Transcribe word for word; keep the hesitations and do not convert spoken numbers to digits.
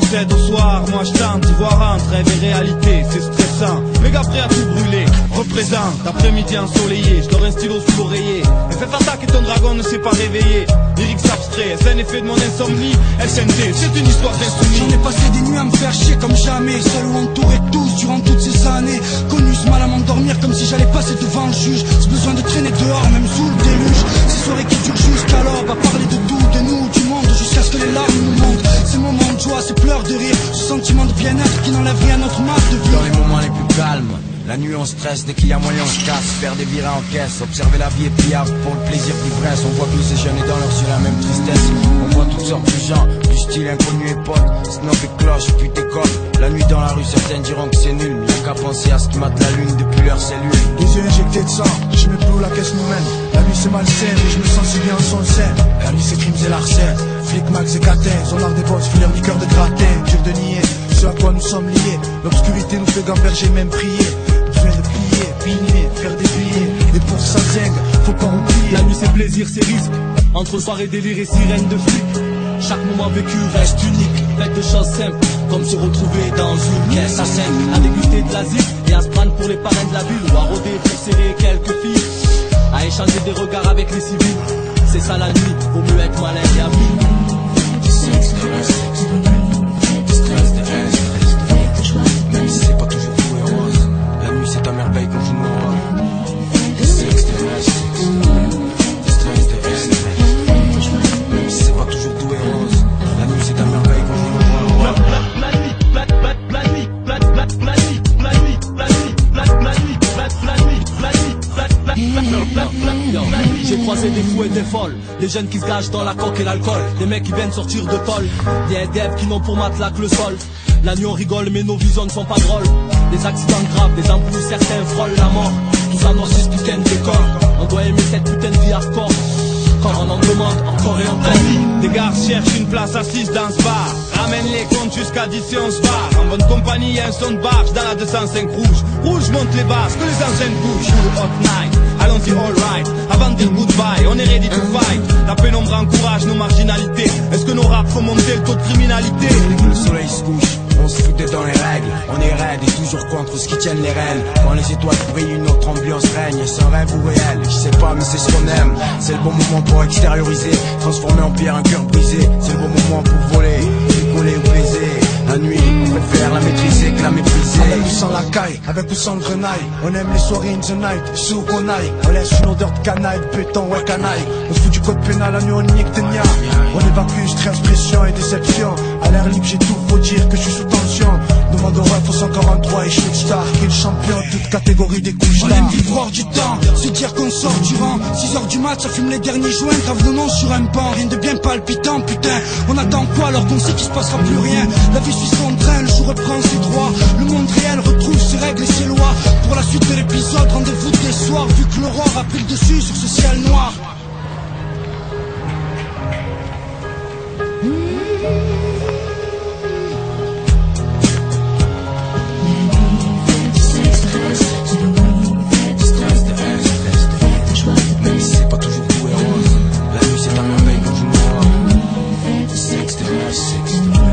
succède au soir, moi je tente d'y voir entre rêve et réalité, c'est stressant. Méga prêt à tout brûler, représente, après-midi ensoleillé, je dors un stylo sous l'oreiller. Elle fait attaque et ton dragon ne s'est pas réveillé. Lyrics abstrait, c'est un effet de mon insomnie. S N T, c'est une histoire d'insoumis. J'en ai passé des nuits à me faire chier comme jamais, seul ou entouré de tous durant toutes ces années. Connu ce mal à m'endormir comme si j'allais passer devant le juge. Ce besoin de traîner dehors même sous le déluge. Ces soirées qui durent jusqu'à l'aube, à parler de tout, de nous, du monde, jusqu'à ce que les larmes nous montent. Ces moments de joie, ces pleurs de rire, ce sentiment de bien-être qui n'enlève rien à notre marque de vie. Dans les moments les plus calmes, la nuit on stresse, dès qu'il y a moyen on se casse. Faire des virées en caisse, observer la vie et pliable pour le plaisir d'ivresse. On voit que ces jeunes et dans leurs yeux la même tristesse. On voit toutes sortes de gens, du style inconnu et pote, snob et cloche, puis t'écope. La nuit dans la rue, certains diront que c'est nul. Y'a qu'à penser à ce qui mate la lune depuis leurs cellules. Les yeux injectés de sang, je me plus où la caisse nous mène. La nuit c'est malsain, mais je me sens si bien en son sein. La nuit c'est crimes et larcènes, flic, max et catin. On art des boss, filer liqueur de gratin. Dur de nier, ce à quoi nous sommes liés. L'obscurité nous fait gamberger, même prier. Besoin de plier, pigner, faire des billets. Et pour ça zingue, faut pas oublier. La nuit c'est plaisir, c'est risque. Entre soirée délire et sirène de flics. Chaque moment vécu reste unique, fait de choses simples, comme se retrouver dans une caisse à cinq, à déguster de la zip et à se prendre pour les parrains de la ville, ou à rôder pour serrer quelques filles, à échanger des regards avec les civils. C'est ça la nuit, vaut mieux être malin et ami. Même si c'est pas toujours tout et rose, la nuit c'est ta merveille quand je nous rôle. Même si c'est pas toujours tout et rose, la nuit c'est ta merveille quand je nous rôle. La nuit, la nuit, la nuit, la nuit, la nuit, la nuit, la nuit, la nuit, la nuit, la nuit, la nuit. J'ai croisé des fous et des folles, des jeunes qui se gâchent dans la coque et l'alcool, des mecs qui viennent sortir de tôle, des S D F qui n'ont pour matelas que le sol. La nuit on rigole mais nos visions ne sont pas drôles. Des accidents graves, des embrouilles, certains frôlent la mort. Tout ça noircit ce putain de décor. On doit aimer cette putain de vie hardcore. Quand on en demande encore et encore. Des gars cherchent une place assise dans ce bar. Ramène les comptes jusqu'à dix et on se barre. En bonne compagnie y'a un son de barge dans la deux cent cinq rouge. Rouge monte les basses, que les enchaînes bougent. Hot night, allons-y alright. Avant de dire goodbye, on est ready to fight. La pénombre encourage nos marginalités. Est-ce que nos raps font monter le taux de criminalité? Dès que le soleil se couche, on se fout dans les règles. On est raide et toujours contre ce qui tiennent les rênes. Quand les étoiles brillent, une autre ambiance règne. C'est un rêve ou réel, je sais pas mais c'est ce qu'on aime. C'est le bon moment pour extérioriser, transformer en pierre un cœur brisé. C'est le bon moment pour voler, décoller ou baiser. La nuit, on préfère la maîtriser que la mépriser. Avec ou sans la caille, avec ou sans le grenaille. On aime les soirées in the night, sous qu'on aille. On laisse une odeur de canaille, béton, ouais canaille. On se fout du code pénal, la nuit on nique tes nias. On évacue stress, pression et déception. À l'air libre j'ai tout, faut dire que je suis sous tension. Demande au ref au cent quarante-trois et je suis star. Qui est le champion, toute catégorie des couches. On aime vivre hors du temps, se dire qu'on sort du rang. six heures du mat, ça fume les derniers joints. Grave de nom sur un banc, rien de bien palpitant, putain. On attend quoi alors qu'on sait qu'il se passera plus rien? La vie suit son train, le jour reprend ses droits. Le monde réel retrouve ses règles et ses lois. Pour la suite de l'épisode, rendez-vous des soirs. Vu que l'aurore a pris le dessus sur ce ciel noir. Même si c'est pas toujours tout et rose, la nuit c'est ta merveille quand je nous rôle.